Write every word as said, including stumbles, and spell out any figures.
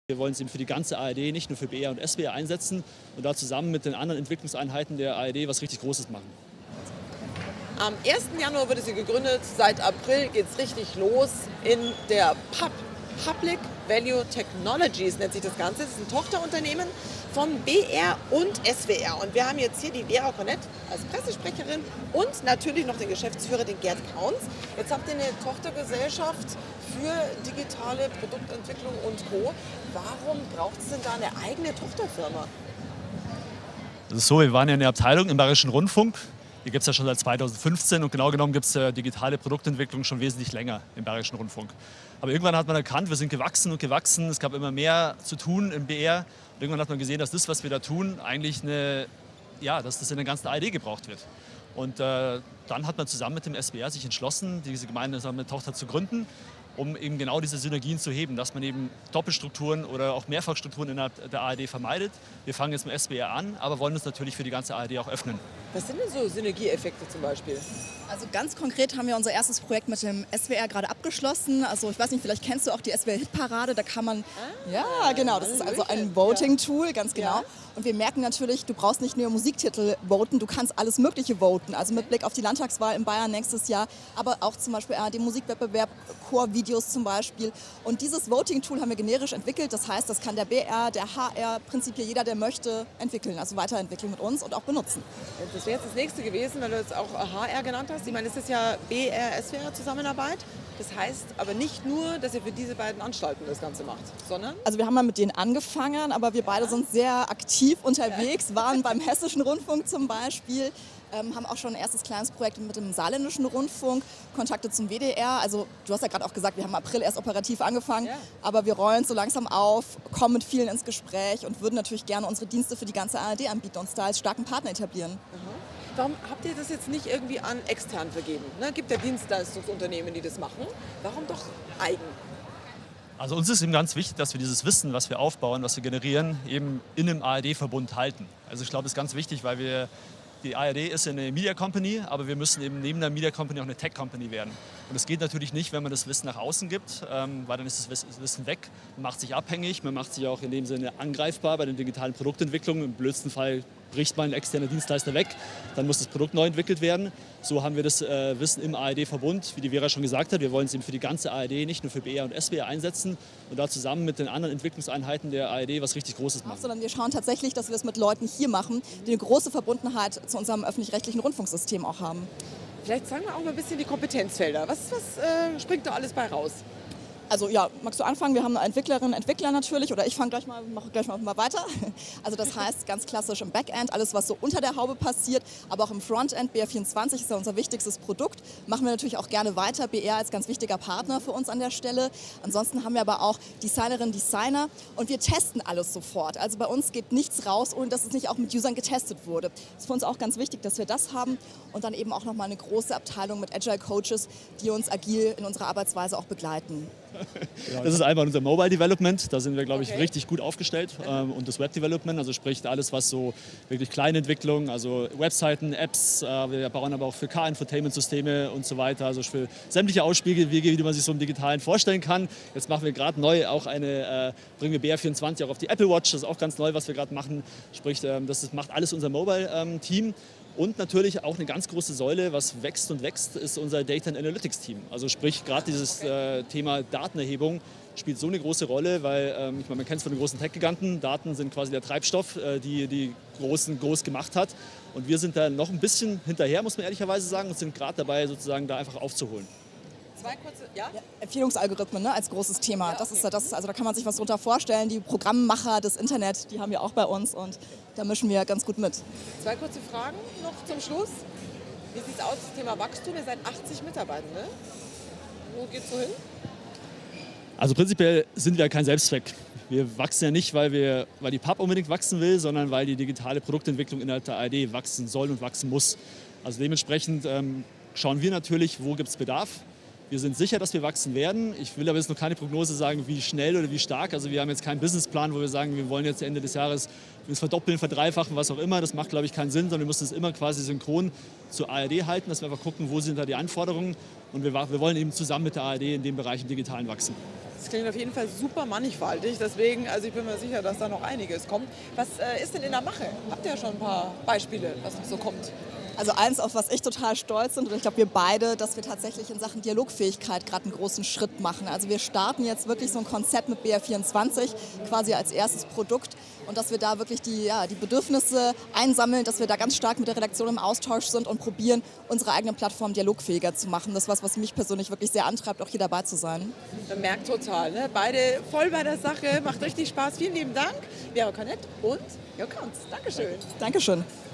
Wir wollen es eben für die ganze A R D, nicht nur für B R und S W R einsetzen und da zusammen mit den anderen Entwicklungseinheiten der A R D was richtig Großes machen. Am ersten Januar wurde sie gegründet, seit April geht es richtig los in der P A P. Public Value Technologies nennt sich das Ganze. Das ist ein Tochterunternehmen von B R und S W R. Und wir haben jetzt hier die Vera Cornett als Pressesprecherin und natürlich noch den Geschäftsführer, den Gerd Kaunz. Jetzt habt ihr eine Tochtergesellschaft für digitale Produktentwicklung und Co. Warum braucht es denn da eine eigene Tochterfirma? Das ist so, wir waren ja eine Abteilung im Bayerischen Rundfunk. Die gibt es ja schon seit zweitausendfünfzehn und genau genommen gibt es ja digitale Produktentwicklung schon wesentlich länger im Bayerischen Rundfunk. Aber irgendwann hat man erkannt, wir sind gewachsen und gewachsen, es gab immer mehr zu tun im B R. Und irgendwann hat man gesehen, dass das, was wir da tun, eigentlich eine, ja, dass das in der ganzen A R D gebraucht wird. Und äh, dann hat man zusammen mit dem S W R sich entschlossen, diese gemeinsame Tochter zu gründen, um eben genau diese Synergien zu heben, dass man eben Doppelstrukturen oder auch Mehrfachstrukturen innerhalb der A R D vermeidet. Wir fangen jetzt mit S W R an, aber wollen uns natürlich für die ganze A R D auch öffnen. Was sind denn so Synergieeffekte zum Beispiel? Also ganz konkret haben wir unser erstes Projekt mit dem S W R gerade abgeschlossen. Also ich weiß nicht, vielleicht kennst du auch die S W R-Hitparade. Da kann man, ah, ja genau, das ist also ein Voting-Tool, ganz genau. Ja. Und wir merken natürlich, du brauchst nicht nur Musiktitel voten, du kannst alles Mögliche voten. Also mit Blick auf die Landtagswahl in Bayern nächstes Jahr, aber auch zum Beispiel A R D-Musikwettbewerb, Chorvideos zum Beispiel. Und dieses Voting-Tool haben wir generisch entwickelt. Das heißt, das kann der B R, der H R, prinzipiell jeder, der möchte, entwickeln. Also weiterentwickeln mit uns und auch benutzen. Das wäre jetzt das nächste gewesen, weil du jetzt auch H R genannt hast. Ich meine, es ist ja B R S W R Zusammenarbeit. Das heißt aber nicht nur, dass ihr für diese beiden Anstalten das Ganze macht, sondern? Also wir haben mal mit denen angefangen, aber wir beide sind sehr aktiv unterwegs, waren beim Hessischen Rundfunk zum Beispiel, ähm, haben auch schon ein erstes kleines Projekt mit dem Saarländischen Rundfunk, Kontakte zum W D R. Also du hast ja gerade auch gesagt, wir haben im April erst operativ angefangen, ja. Aber wir rollen so langsam auf, kommen mit vielen ins Gespräch und würden natürlich gerne unsere Dienste für die ganze A R D anbieten und uns da als starken Partner etablieren. Mhm. Warum habt ihr das jetzt nicht irgendwie an extern vergeben? Ne? Gibt ja Dienstleistungsunternehmen, die das machen. Warum doch eigen? Also uns ist eben ganz wichtig, dass wir dieses Wissen, was wir aufbauen, was wir generieren, eben in einem A R D-Verbund halten. Also ich glaube, das ist ganz wichtig, weil wir, die A R D ist eine Media Company, aber wir müssen eben neben der Media Company auch eine Tech Company werden. Und das geht natürlich nicht, wenn man das Wissen nach außen gibt, ähm, weil dann ist das Wissen weg, man macht sich abhängig, man macht sich auch in dem Sinne angreifbar bei den digitalen Produktentwicklungen. Im blödsten Fall bricht mal ein externer Dienstleister weg, dann muss das Produkt neu entwickelt werden. So haben wir das äh, Wissen im A R D-Verbund, wie die Vera schon gesagt hat. Wir wollen es eben für die ganze A R D, nicht nur für B R und S W R einsetzen und da zusammen mit den anderen Entwicklungseinheiten der A R D was richtig Großes machen. Sondern wir schauen tatsächlich, dass wir es mit Leuten hier machen, die eine große Verbundenheit zu unserem öffentlich-rechtlichen Rundfunksystem auch haben. Vielleicht sagen wir auch mal ein bisschen die Kompetenzfelder. Was, was äh, springt da alles bei raus? Also ja, magst du anfangen? Wir haben eine Entwicklerin, Entwickler natürlich, oder ich fange gleich mal, mache gleich mal, mal weiter. Also das heißt ganz klassisch im Backend, alles was so unter der Haube passiert, aber auch im Frontend, B R vierundzwanzig ist ja unser wichtigstes Produkt, machen wir natürlich auch gerne weiter, B R als ganz wichtiger Partner für uns an der Stelle. Ansonsten haben wir aber auch Designerinnen, Designer und wir testen alles sofort. Also bei uns geht nichts raus, ohne dass es nicht auch mit Usern getestet wurde. Das ist für uns auch ganz wichtig, dass wir das haben und dann eben auch nochmal eine große Abteilung mit Agile Coaches, die uns agil in unserer Arbeitsweise auch begleiten. Das ist einmal unser Mobile Development, da sind wir, glaube ich, okay. richtig gut aufgestellt. Ähm, und das Web Development, also sprich alles, was so wirklich kleine Entwicklung, also Webseiten, Apps, äh, wir bauen aber auch für Car-Infotainment-Systeme und so weiter, also für sämtliche Ausspielwege, wie man sich so im Digitalen vorstellen kann. Jetzt machen wir gerade neu auch eine, äh, bringen wir B R vierundzwanzig auch auf die Apple Watch, das ist auch ganz neu, was wir gerade machen. Sprich, ähm, das ist, macht alles unser Mobile-Team. Ähm, Und natürlich auch eine ganz große Säule, was wächst und wächst, ist unser Data and Analytics Team. Also sprich, gerade dieses äh, Thema Datenerhebung spielt so eine große Rolle, weil ähm, ich meine, man kennt es von den großen Tech-Giganten, Daten sind quasi der Treibstoff, äh, die die Großen groß gemacht hat. Und wir sind da noch ein bisschen hinterher, muss man ehrlicherweise sagen, und sind gerade dabei, sozusagen da einfach aufzuholen. Zwei kurze, ja? Ja, Empfehlungsalgorithmen, ne, als großes Thema. Ja, das okay. ist, das ist, also da kann man sich was drunter vorstellen. Die Programmmacher des Internet, die haben wir auch bei uns und da mischen wir ganz gut mit. Zwei kurze Fragen noch zum Schluss. Wie sieht es aus, das Thema Wachstum? Ihr seid achtzig Mitarbeitende. Wo geht es so hin? Also prinzipiell sind wir kein Selbstzweck. Wir wachsen ja nicht, weil, wir, weil die P A P unbedingt wachsen will, sondern weil die digitale Produktentwicklung innerhalb der A R D wachsen soll und wachsen muss. Also dementsprechend ähm, schauen wir natürlich, wo gibt es Bedarf. Wir sind sicher, dass wir wachsen werden. Ich will aber jetzt noch keine Prognose sagen, wie schnell oder wie stark. Also wir haben jetzt keinen Businessplan, wo wir sagen, wir wollen jetzt Ende des Jahres uns verdoppeln, verdreifachen, was auch immer. Das macht, glaube ich, keinen Sinn, sondern wir müssen es immer quasi synchron zur A R D halten, dass wir einfach gucken, wo sind da die Anforderungen. Und wir, wir wollen eben zusammen mit der A R D in dem Bereich im Digitalen wachsen. Das klingt auf jeden Fall super mannigfaltig, deswegen, also ich bin mir sicher, dass da noch einiges kommt. Was äh, ist denn in der Mache? Habt ihr ja schon ein paar Beispiele, was noch so kommt? Also eins, auf was ich total stolz bin, und ich glaube wir beide, dass wir tatsächlich in Sachen Dialogfähigkeit gerade einen großen Schritt machen. Also wir starten jetzt wirklich so ein Konzept mit B R vierundzwanzig quasi als erstes Produkt und dass wir da wirklich die, ja, die Bedürfnisse einsammeln, dass wir da ganz stark mit der Redaktion im Austausch sind und probieren, unsere eigene Plattform dialogfähiger zu machen. Das ist was, was mich persönlich wirklich sehr antreibt, auch hier dabei zu sein. Man merkt total, ne? Beide voll bei der Sache, macht richtig Spaß. Vielen lieben Dank, Vera Connect und Your Counts. Dankeschön. Dankeschön.